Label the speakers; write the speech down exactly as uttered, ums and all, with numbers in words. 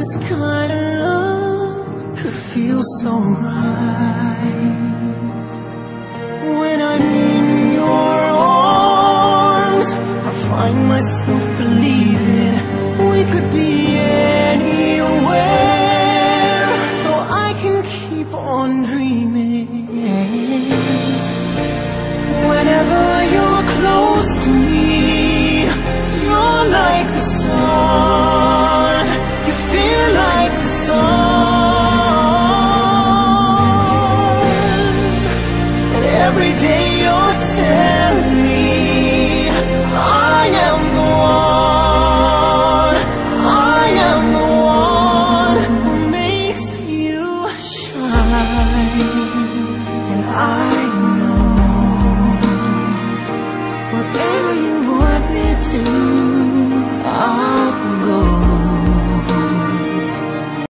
Speaker 1: This kind of love could feel so right. When I'm in your arms, I find myself believing we could be anywhere, so I can keep on dreaming. Whenever you're close to me, you're like the sun. You feel like the sun. And every day you're telling me I am the one, I am the one who makes you shine. And I know whatever you want me to